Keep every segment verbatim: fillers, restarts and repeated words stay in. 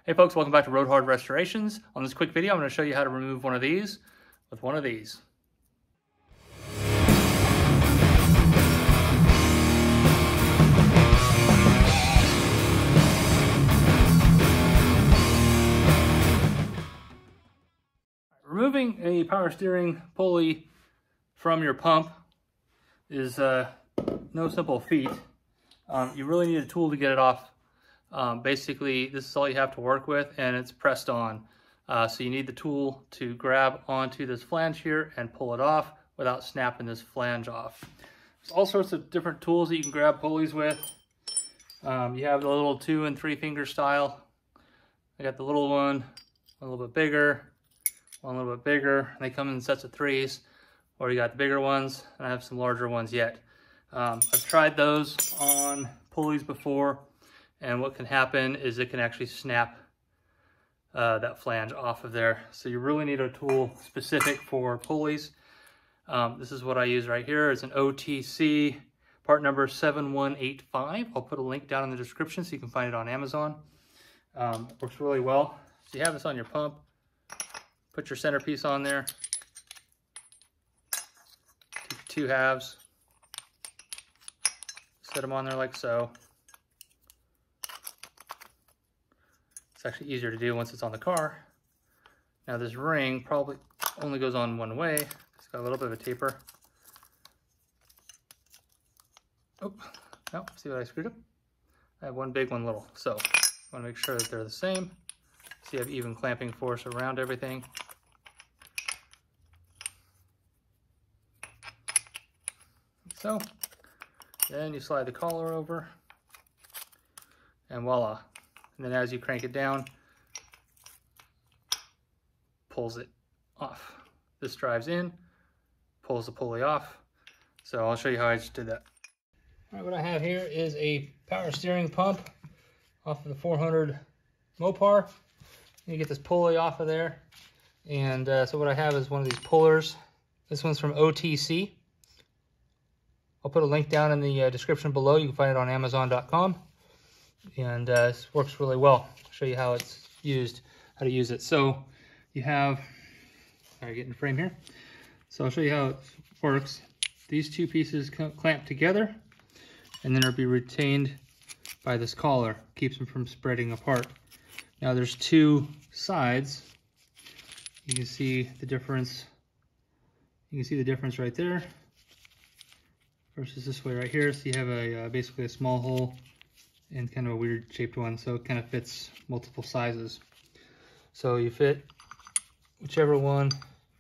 Hey folks, welcome back to Road Hard Restorations. On this quick video, I'm going to show you how to remove one of these with one of these. Removing a power steering pulley from your pump is uh, no simple feat. Um, you really need a tool to get it off. Um, basically, this is all you have to work with, and it's pressed on. Uh, so you need the tool to grab onto this flange here and pull it off without snapping this flange off. There's all sorts of different tools that you can grab pulleys with. Um, you have the little two and three finger style. I got the little one, a little bit bigger, one a little bit bigger. And they come in sets of threes, or you got the bigger ones, and I have some larger ones yet. Um, I've tried those on pulleys before. And what can happen is it can actually snap uh, that flange off of there. So you really need a tool specific for pulleys. Um, this is what I use right here. It's an O T C part number seven one eight five. I'll put a link down in the description so you can find it on Amazon. Um, it works really well. So you have this on your pump. Put your centerpiece on there. Take your two halves. Set them on there like so. It's actually easier to do once it's on the car. Now this ring probably only goes on one way. It's got a little bit of a taper. Oh, no, see what I screwed up? I have one big, one little. So I want to make sure that they're the same. So you have even clamping force around everything. So then you slide the collar over and voila. And then as you crank it down, pulls it off. This drives in, pulls the pulley off. So I'll show you how I just did that. All right, what I have here is a power steering pump off of the four hundred Mopar. You get this pulley off of there. And uh, so what I have is one of these pullers. This one's from O T C. I'll put a link down in the uh, description below. You can find it on Amazon dot com. And uh, this works really well. I'll show you how it's used, how to use it. So you have, all right, get in frame here. So I'll show you how it works. These two pieces clamp together, and then it'll be retained by this collar. Keeps them from spreading apart. Now there's two sides. You can see the difference. You can see the difference right there versus this way right here. So you have a uh, basically a small hole and kind of a weird shaped one, so it kind of fits multiple sizes. So you fit whichever one.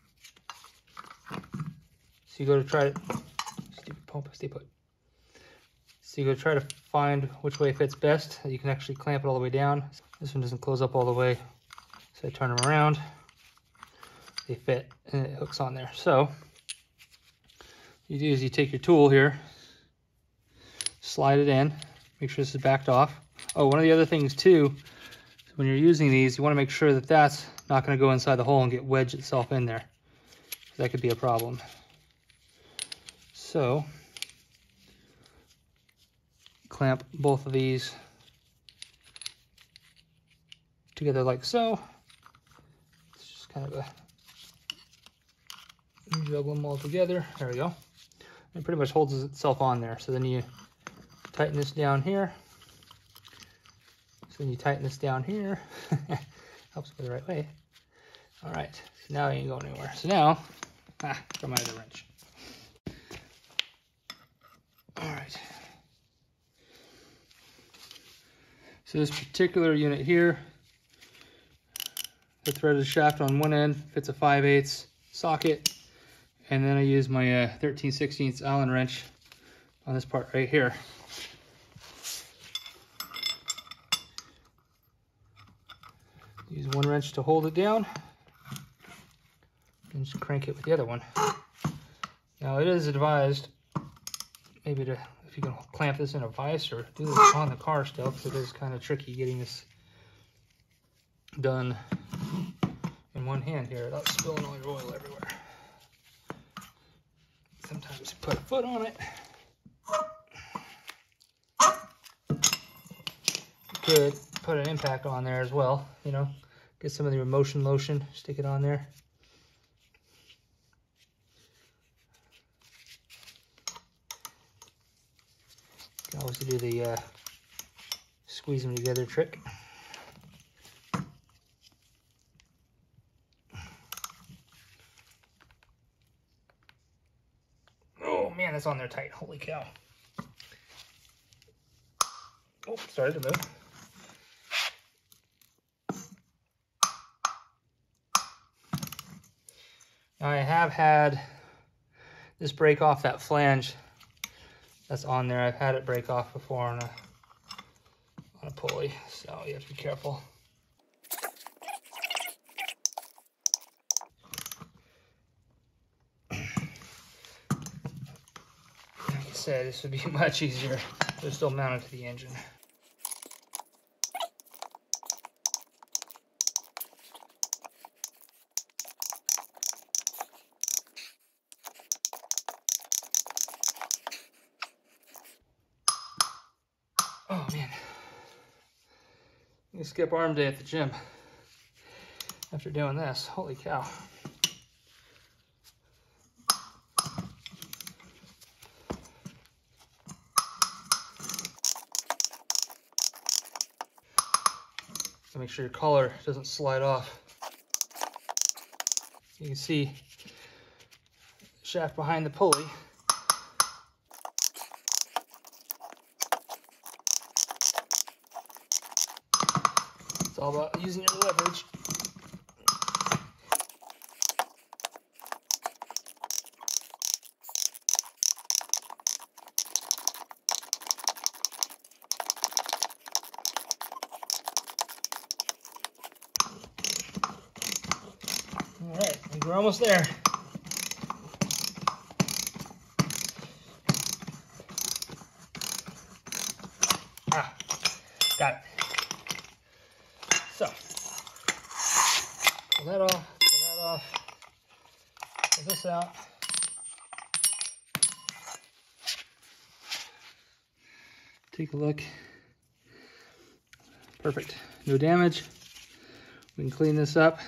So you go to try to, stupid pump, stay put. So you go to try to find which way fits best. You can actually clamp it all the way down. This one doesn't close up all the way, so I turn them around. They fit and it hooks on there. So what you do is you take your tool here, slide it in. Make sure this is backed off. Oh, one of the other things too, when you're using these, you want to make sure that that's not going to go inside the hole and get wedged itself in there. That could be a problem. So, clamp both of these together like so. It's just kind of a juggle them all together. There we go. It pretty much holds itself on there. So then you tighten this down here. So then you tighten this down here. Helps go the right way. All right, so now you ain't going anywhere. So now, ah, throw my other wrench. All right. So this particular unit here, the threaded shaft on one end fits a five eighths socket, and then I use my uh, thirteen sixteenths Allen wrench on this part right here. Use one wrench to hold it down, and just crank it with the other one. Now it is advised maybe to, if you can clamp this in a vise or do this on the car still, because it is kind of tricky getting this done in one hand here without spilling all your oil everywhere. Sometimes you put a foot on it. You could put an impact on there as well, you know, get some of the motion lotion, stick it on there. You can always do the uh, squeeze them together trick. Oh man, that's on there tight. Holy cow. Oh, started to move. Now I have had this break off that flange that's on there. I've had it break off before on a, on a pulley, so you have to be careful. Like I said, this would be much easier. They're still mounted to the engine. Oh man, you skip arm day at the gym after doing this. Holy cow. So make sure your collar doesn't slide off. You can see the shaft behind the pulley. It's all about using your leverage. All right, I think we're almost there. Ah, got it. So, pull that off, pull that off, pull this out. Take a look. Perfect, no damage. We can clean this up.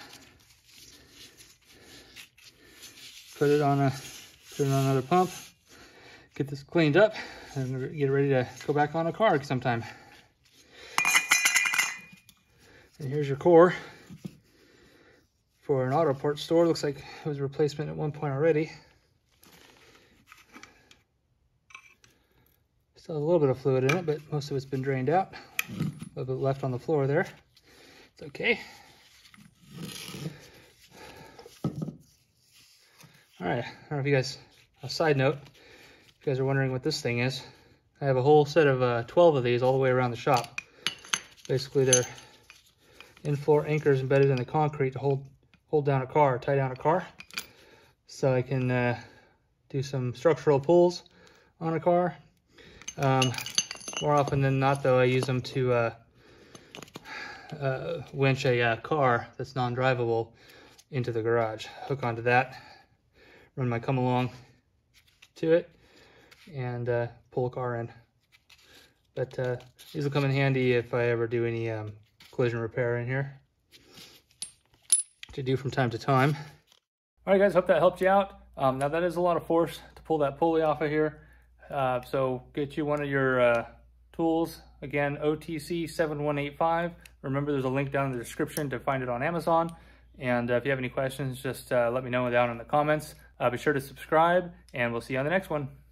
Put it on a, put it on another pump. Get this cleaned up and get ready to go back on a car sometime. And here's your core for an auto parts store. Looks like it was a replacement at one point already. Still has a little bit of fluid in it, but most of it's been drained out. A little bit left on the floor there. It's okay. All right, I don't know if you guys, a side note, if you guys are wondering what this thing is, I have a whole set of uh, twelve of these all the way around the shop. Basically, they're in-floor anchors embedded in the concrete to hold hold down a car, tie down a car. So I can uh, do some structural pulls on a car. Um, more often than not, though, I use them to uh, uh, winch a uh, car that's non-drivable into the garage. Hook onto that, run my come along to it, and uh, pull a car in. But uh, these will come in handy if I ever do any um, collision repair in here, to do from time to time. All right, guys, hope that helped you out. Um, now that is a lot of force to pull that pulley off of here. Uh, so get you one of your uh, tools. Again, O T C seven one eight five. Remember, there's a link down in the description to find it on Amazon. And uh, if you have any questions, just uh, let me know down in the comments. Uh, be sure to subscribe, and we'll see you on the next one.